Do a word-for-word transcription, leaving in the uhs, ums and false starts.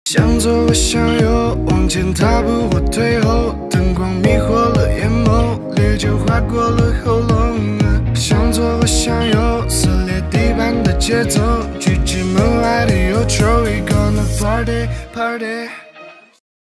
向左或向右，往前踏步或退后，灯光迷惑了眼眸，烈酒划过了喉咙。向左或向右，撕裂地板的节奏，拒绝门外的忧愁。We gonna party party。